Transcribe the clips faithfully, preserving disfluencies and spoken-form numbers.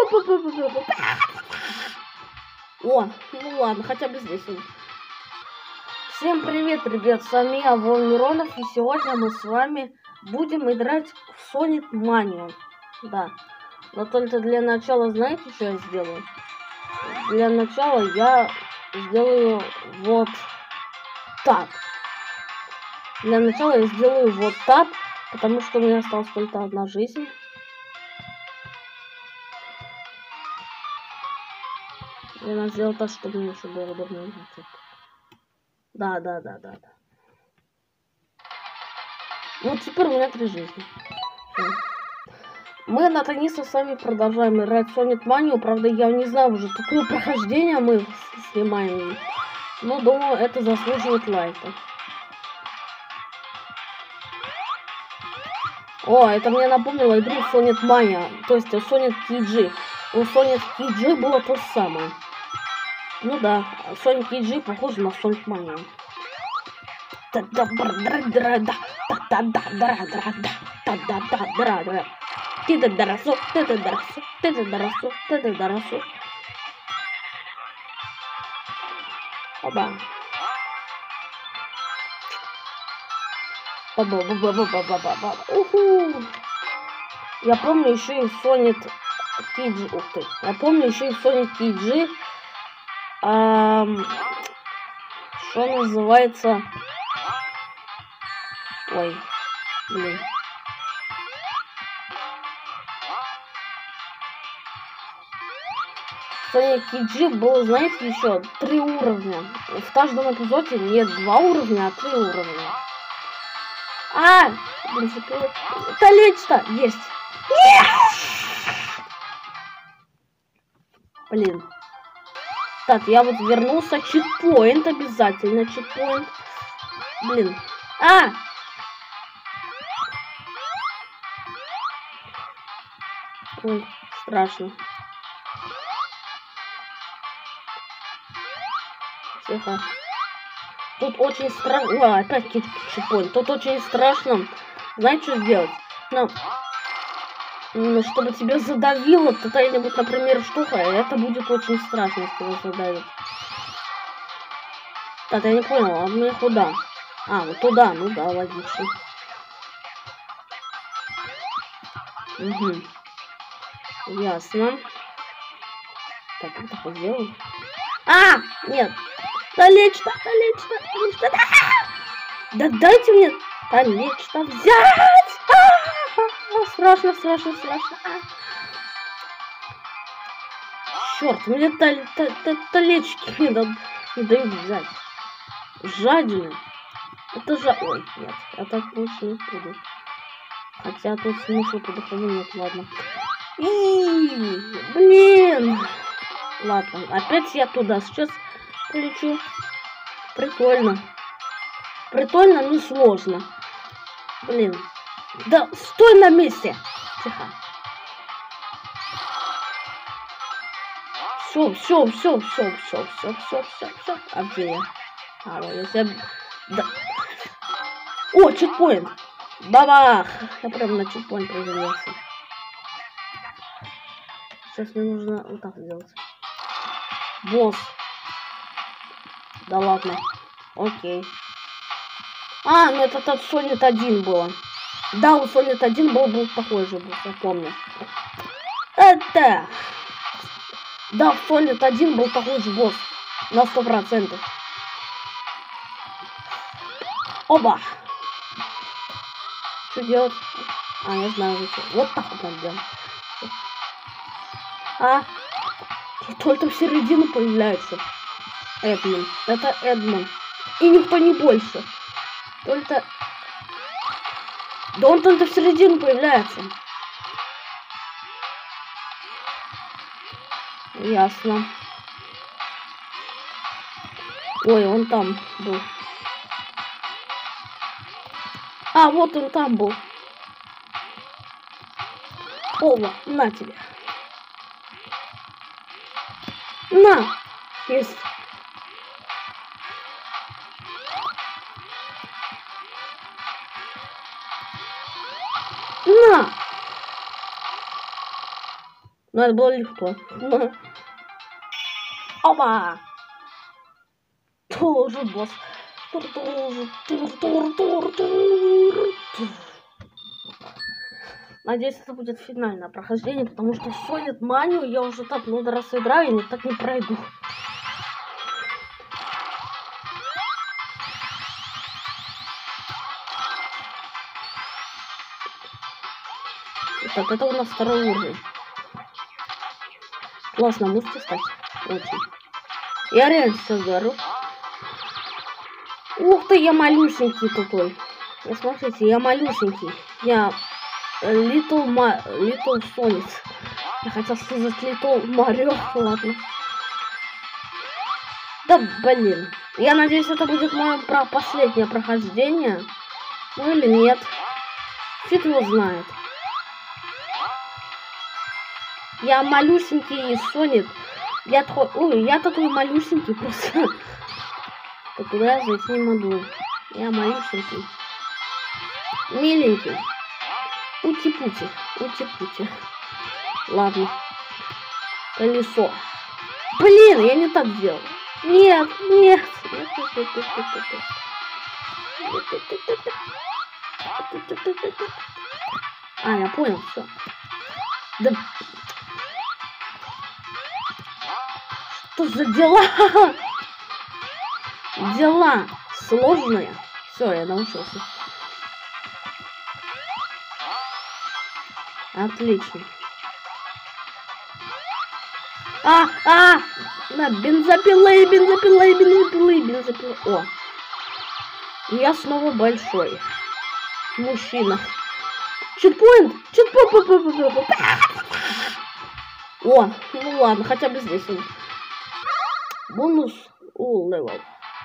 О, ну ладно, хотя бы здесь он. Всем привет, ребят, с вами я, Вон Миронов, и сегодня мы с вами будем играть в Sonic Mania. Да, но только для начала, знаете, что я сделаю? Для начала я сделаю вот так. Для начала я сделаю вот так, потому что у меня осталась только одна жизнь. Я надо сделать так, чтобы мне еще было удобно играть. Да, да, да, да, да. Вот теперь у меня три жизни. Мы наконец-то с вами продолжаем играть в Sonic Mania. Правда, я не знаю уже, какое прохождение мы снимаем. Но думаю, это заслуживает лайка. О, это мне напомнило игру Sonic Mania. То есть Sonic ти джи. У Sonic ти джи было то же самое. Ну да, Sonic ти джи похож на Sonic Mania. Ты да доросу, ты да доросу, ты да доросу, ты да доросу. Оба. Ба-ба-ба-ба-ба-ба-ба-ба. Уху. Я помню еще и Sonic ти джи. Ух ты. Я помню еще и Sonic ти джи. Ам... Что называется? Ой, блин. Sonic ти джи было, знаете, еще три уровня. В каждом эпизоде не два уровня, а три уровня. А, блин, колечко есть. Нет! Блин. Так, я вот вернулся. Читпоинт обязательно. Читпоинт. Блин. А! Ой, страшно. Тихо. Тут очень страшно. О, опять читпоинт. Тут очень страшно. Знаете, что сделать? Ну, чтобы тебя задавило какая-нибудь, например, штука, это будет очень страшно, если тебя задавит. Так, я не понял, а мне куда? А, вот туда, ну да, логично. Угу. Ясно. Так, как так сделаем? А! Нет! Колечко, колечко, колечко. Да дайте мне колечко взять! А-а-а! Страшно, страшно, страшно. Черт, мне колечки не дают взять. Жадина. Это же... Ой, нет, я так больше не буду. Хотя тут смысла по-другому нет, ладно. И, блин. Ладно, опять я туда сейчас полечу. Прикольно. Прикольно, но сложно. Блин. Да стой на месте. Тихо. Все, все, все, все, все, все, все, все, все. А где я? А, вот я себя... Да. О, читпоинт. Бабах. Я прям на читпоинт приземлился. Сейчас мне нужно вот так сделать. Босс. Да ладно. Окей. А, ну это тот Sonic один было. Да, у Sonic один был, был такой же босс, я помню. Это... Да, в Sonic один был такой же босс. На сто процентов. Оба. Что делать? А, я знаю, что. Вот так вот надо делать. А? Только в середину появляется Эдмон. Это Эдмон. И никто не больше. Только... Да он только в середину появляется. Ясно. Ой, он там был. А, вот он там был. Ова, на тебе. На! Есть. На! Но это было легко. Опа! Тоже босс. Надеюсь, это будет финальное прохождение, потому что Sonic Mania я уже так много раз играю, и не так не пройду. Так, это у нас второй уровень. Классно, можете стать. Очень. Я реально сейчас говорю. Ух ты, я малюсенький такой. Ну, смотрите, я малюсенький. Я Little, Ma... Little Sonic. Я хотел сказать Little Mario. Ладно. Да блин. Я надеюсь, это будет мое про последнее прохождение. Ну или нет. Фиг его знает. Я малюсенький Соник. Я такой, ой, я такой малюсенький просто. Так куда я зайти не могу. Я малюсенький. Миленький. Ути-пути. Ути-пути. Ладно. Колесо. Блин, я не так сделал. Нет, нет. А, я понял, все. Да. Что за дела? Дела сложные. Все, я научился. Отлично. А, а, на бензопилы, бензопилы, бензопилы, бензопилы. О, я снова большой мужчина. Читпоинт, читпоинт. О, ну ладно, хотя бы здесь он. Бонус у левел.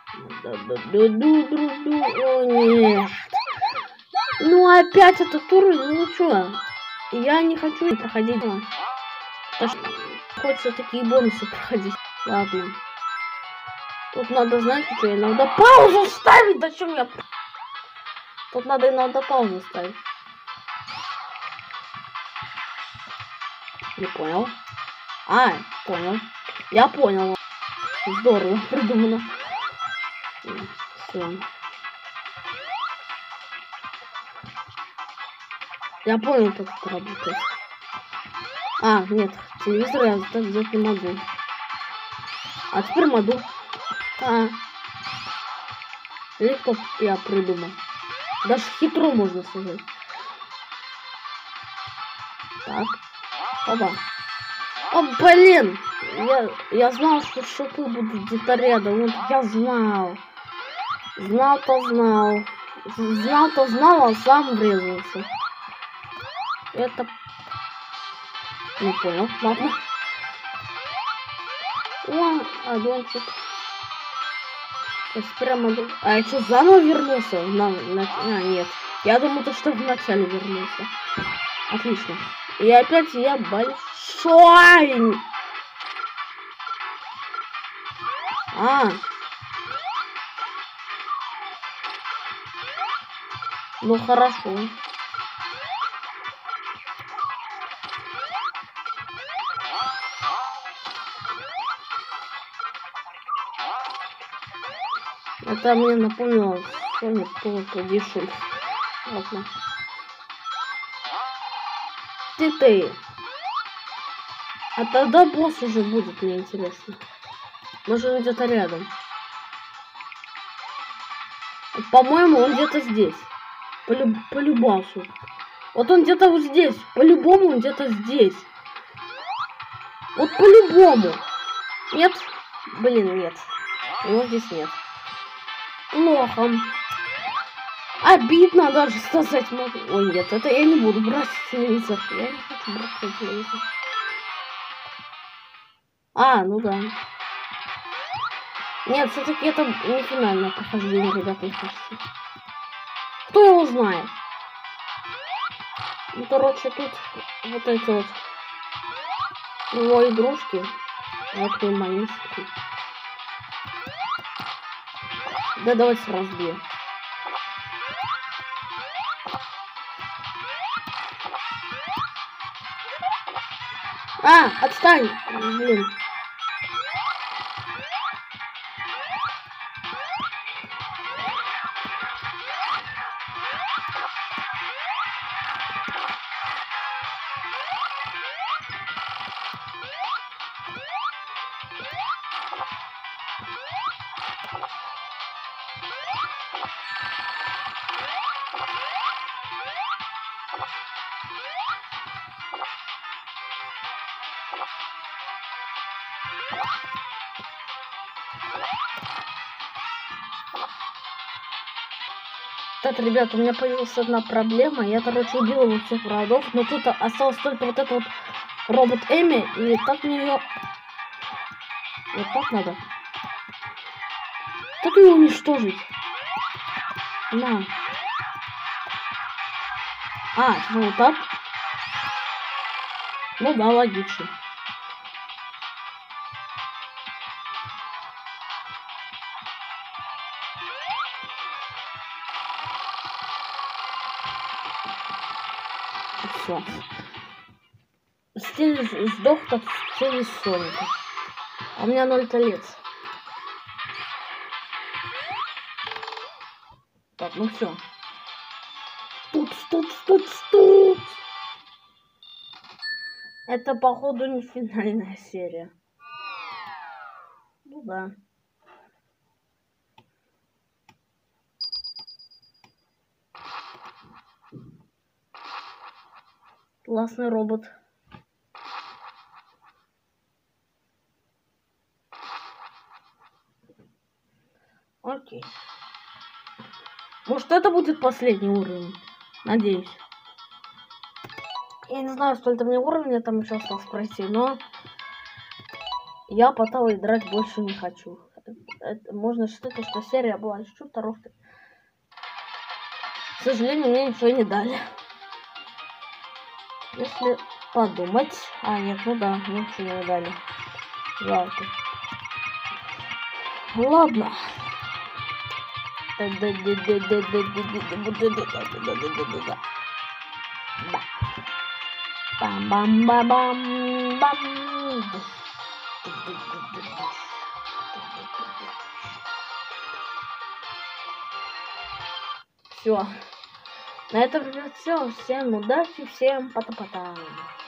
О, нет. Ну опять этот уровень, ну что? Я не хочу проходить. Хочется такие бонусы проходить. Ладно. Тут надо, знаете, что, иногда паузу ставить. Да чем я... Тут надо иногда паузу ставить. Не понял. А, понял. Я понял. Здорово придумано. Все. Я понял, как это работает. А, нет, телевизор я так взять не могу. А теперь могу. А. Легко я придумал. Даже хитро можно сказать. Так. Опа. О, блин! Я, я знал, что шипы будут где-то рядом. Вот я знал. Знал-то знал. Знал-то знал, а сам врезался. Это... Не понял. Ладно. О, адончик. Сейчас прямо... А я что, заново вернулся? На, на... А, нет. Я думал, то, что вначале вернулся. Отлично. И опять я большой. А. Ну хорошо. Это мне напомнило Sonic Power Edition. Ладно. Ты ты. А тогда босс уже будет, мне интересно. Может, он где-то рядом. По-моему, он где-то здесь. Полю... Полюбасу. Вот он где-то вот здесь. По-любому он где-то здесь. Вот по-любому. Нет? Блин, нет. Его здесь нет. Плохо. Обидно даже сказать могу. Ой, нет, это я не буду брать телевизор. Я не хочу брать телевизор. А, ну да. Нет, все-таки это не финальное прохождение, ребята, не кажется. Кто его знает? Ну, короче, тут вот эти вот его игрушки. Вот и малюсенький. Да давайте сразу бьем. А, отстань! Блин. Так, ребят, у меня появилась одна проблема. Я, короче, убил его всех врагов, но тут осталось только вот этот вот робот Эми, и как мне ее... Вот так надо. Как его уничтожить? На. А, ну вот так? Ну да, логично. Все. Стиль сдох как в стиле Соника. А у меня ноль колец. Так, ну все. Тут, тут, тут, тут. Это, походу, не финальная серия. Ну да. Классный робот. Окей. Может, это будет последний уровень? Надеюсь. Я не знаю, сколько мне уровня там еще осталось пройти, но я потом играть больше не хочу. Это, можно считать, что серия была чуть-чуть хорошая. К сожалению, мне ничего не дали. Если подумать... А, нет, ну да, ничего не дали. Жалко. Ладно. Бам-бам-бам-бам. Все. На этом все. Всем удачи, всем пота-пота.